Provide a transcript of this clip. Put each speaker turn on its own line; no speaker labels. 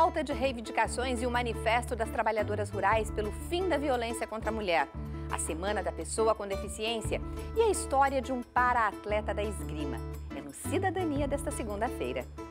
pauta de reivindicações e o manifesto das trabalhadoras rurais pelo fim da violência contra a mulher, a Semana da Pessoa com Deficiência e a história de um para-atleta da esgrima. É no Cidadania desta segunda-feira.